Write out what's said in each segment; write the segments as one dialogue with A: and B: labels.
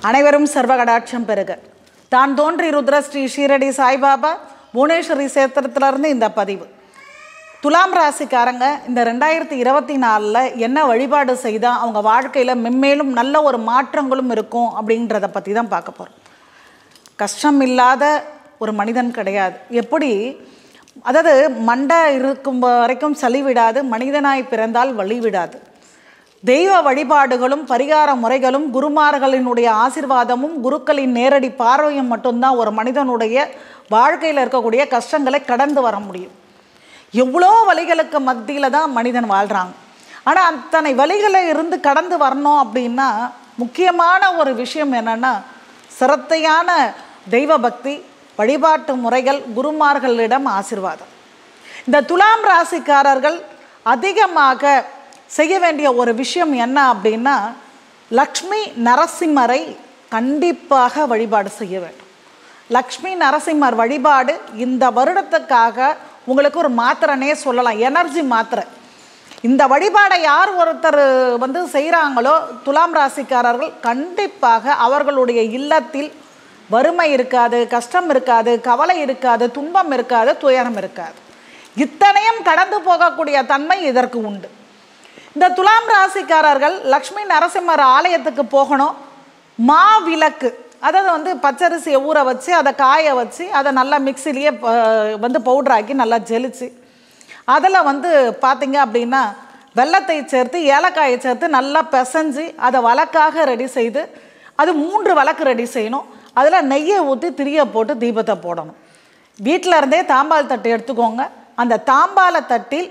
A: அனைவரும் சர்வகடாட்சம் பெறுக. தான் தோன்றி ருத்ர ஸ்ரீ ஷீரடி சாய்பாபா புவனேஸ்வரி சேத்திரத்திலிருந்து இந்த பதிவு. துலாம் ராசிக்காரங்க இந்த 2024 என்ன வழிபாடு செய்தால் அவங்க வாழ்க்கையில் மென்மேலும் நல்ல ஒரு மாற்றங்களும் இருக்கும் அப்படின்றத பற்றி தான் பார்க்க போகிறோம். கஷ்டம் இல்லாத ஒரு மனிதன் கிடையாது. எப்படி அதாவது மண்டை இருக்கும் வரைக்கும் சளி விடாது, மனிதனாய் பிறந்தால் வழி விடாது. தெய்வ வழிபாடுகளும் பரிகார முறைகளும் குருமார்களினுடைய ஆசீர்வாதமும் குருக்களின் நேரடி பார்வையும் மட்டும்தான் ஒரு மனிதனுடைய வாழ்க்கையில் இருக்கக்கூடிய கஷ்டங்களை கடந்து வர முடியும். எவ்வளோ வழிகளுக்கு மத்தியில் தான் மனிதன் வாழ்கிறாங்க. ஆனால் அத்தனை வழிகளை இருந்து கடந்து வரணும் அப்படின்னா முக்கியமான ஒரு விஷயம் என்னென்னா சிரத்தையான தெய்வ பக்தி, வழிபாட்டு முறைகள், குருமார்களிடம் ஆசீர்வாதம். இந்த துலாம் ராசிக்காரர்கள் அதிகமாக செய்ய வேண்டிய ஒரு விஷயம் என்ன அப்படின்னா லக்ஷ்மி நரசிம்மரை கண்டிப்பாக வழிபாடு செய்ய வேண்டும். லக்ஷ்மி நரசிம்மர் வழிபாடு இந்த வருடத்துக்காக உங்களுக்கு ஒரு மாத்திரனே சொல்லலாம், எனர்ஜி மாத்திரை. இந்த வழிபாடை யார் ஒருத்தர் செய்கிறாங்களோ துலாம் ராசிக்காரர்கள் கண்டிப்பாக அவர்களுடைய இல்லத்தில் வறுமை இருக்காது, கஷ்டம் இருக்காது, கவலை இருக்காது, துன்பம் இருக்காது, துயரம் இருக்காது. இத்தனையும் கடந்து போகக்கூடிய தன்மை இதற்கு உண்டு. இந்த துலாம் ராசிக்காரர்கள் லக்ஷ்மி நரசிம்மர் ஆலயத்துக்கு போகணும். மாவிளக்கு, அதாவது பச்சரிசியை ஊற வச்சு அதை காய வச்சு அதை நல்லா மிக்சிலேயே பவுடராக்கி நல்லா ஜெலிச்சு அதில் பார்த்திங்க அப்படின்னா வெல்லத்தை சேர்த்து ஏலக்காயை சேர்த்து நல்லா பிசைஞ்சு அதை வழக்காக ரெடி செய்து அது 3 வழக்கு ரெடி செய்யணும். அதில் நெய்யை ஊற்றி திரியை போட்டு தீபத்தை போடணும். வீட்டில் இருந்தே தாம்பால் தட்டு எடுத்துக்கோங்க. அந்த தாம்பால தட்டில்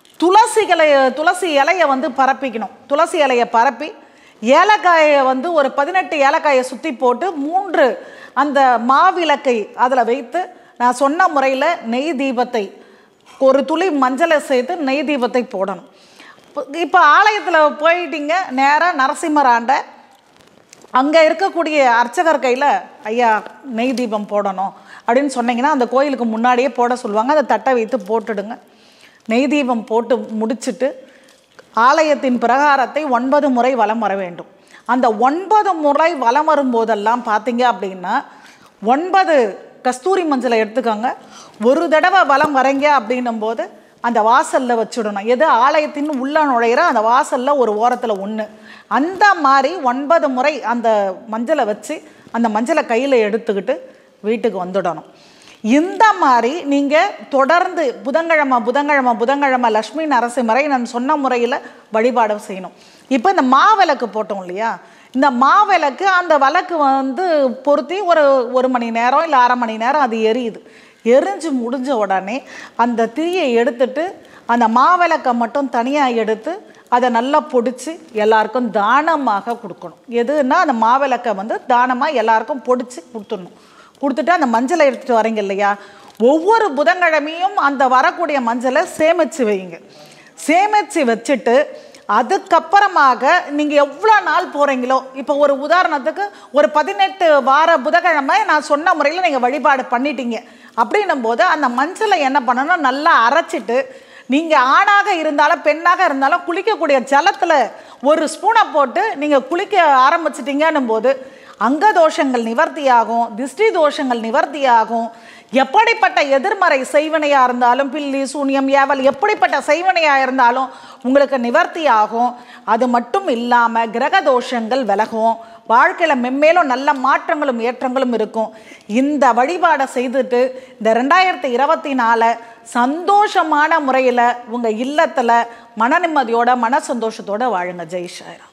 A: துளசி இலையை பரப்பிக்கணும். துளசி இலையை பரப்பி ஏலக்காயை ஒரு 18 ஏலக்காயை சுற்றி போட்டு 3 அந்த மாவிளக்கை அதில் வைத்து நான் சொன்ன முறையில் நெய் தீபத்தை ஒரு துளி மஞ்சளை சேர்த்து நெய் தீபத்தை போடணும். இப்போ ஆலயத்தில் போயிட்டீங்க, நேராக நரசிம்மர் ஆண்ட அங்கே இருக்கக்கூடிய அர்ச்சகர் கையில் ஐயா நெய் தீபம் போடணும் அப்படின்னு சொன்னீங்கன்னா அந்த கோயிலுக்கு முன்னாடியே போட சொல்லுவாங்க. அதை தட்டை வைத்து போட்டுடுங்க. நெய் தீபம் போட்டு முடிச்சுட்டு ஆலயத்தின் பிரகாரத்தை 9 முறை வலம் வர வேண்டும். அந்த 9 முறை வலம் வரும்போதெல்லாம் பார்த்தீங்க அப்படின்னா 9 கஸ்தூரி மஞ்சளை எடுத்துக்கோங்க. ஒரு தடவை வலம் வரீங்க அப்படின்னும் போது அந்த வாசலில் வச்சுடணும். எது ஆலயத்தின் உள்ள நுழையிற அந்த வாசலில் ஒரு ஓரத்தில் 1 அந்த மாதிரி 9 முறை அந்த மஞ்சளை வச்சு அந்த மஞ்சளை கையில் எடுத்துக்கிட்டு வீட்டுக்கு வந்துடணும். இந்த மாதிரி நீங்கள் தொடர்ந்து புதன்கிழமை லக்ஷ்மி நரசிம்மரை நான் சொன்ன முறையில் வழிபாடு செய்யணும். இப்போ இந்த மாவிளக்கு போட்டோம் இல்லையா, இந்த மாவிளக்கு அந்த விளக்கு பொருத்தி ஒரு மணி நேரம் இல்லை 1/2 மணி நேரம் அது எரியுது. எரிஞ்சு முடிஞ்ச உடனே அந்த திரியை எடுத்துட்டு அந்த மாவிளக்கை மட்டும் தனியாக எடுத்து அதை நல்லா பொடிச்சு எல்லாருக்கும் தானமாக கொடுக்கணும். எதுன்னா அந்த மாவிளக்கை தானமாக எல்லாருக்கும் பொடிச்சு கொடுத்துட்டு அந்த மஞ்சளை எடுத்துகிட்டு வரீங்க இல்லையா, ஒவ்வொரு புதன்கிழமையும் அந்த வரக்கூடிய மஞ்சளை சேமித்து வைங்க. சேமித்து வச்சுட்டு அதுக்கப்புறமாக நீங்கள் எவ்வளோ நாள் போகிறீங்களோ, இப்போ ஒரு உதாரணத்துக்கு ஒரு 18 வார புதன்கிழமை நான் சொன்ன முறையில் நீங்கள் வழிபாடு பண்ணிட்டீங்க அப்படின்னும் போது அந்த மஞ்சளை என்ன பண்ணணும், நல்லா அரைச்சிட்டு நீங்கள் ஆணாக இருந்தாலும் பெண்ணாக இருந்தாலும் குளிக்கக்கூடிய ஜலத்தில் ஒரு ஸ்பூனை போட்டு நீங்கள் குளிக்க ஆரம்பிச்சிட்டிங்கன்னும் போது அங்கதோஷங்கள் நிவர்த்தியாகும், திஷ்டி தோஷங்கள் நிவர்த்தியாகும். எப்படிப்பட்ட எதிர்மறை செய்வினையாக இருந்தாலும், பில்லி சூனியம் ஏவல் எப்படிப்பட்ட செய்வினையாக இருந்தாலும் உங்களுக்கு நிவர்த்தி ஆகும். அது மட்டும் இல்லாமல் கிரக தோஷங்கள் விலகும். வாழ்க்கையில் மென்மேலும் நல்ல மாற்றங்களும் ஏற்றங்களும் இருக்கும். இந்த வழிபாடை செய்துட்டு இந்த 2024 சந்தோஷமான முறையில் உங்கள் இல்லத்தில் மன நிம்மதியோட மன சந்தோஷத்தோடு வாழுங்க. ஜெய் சாய்ராம்.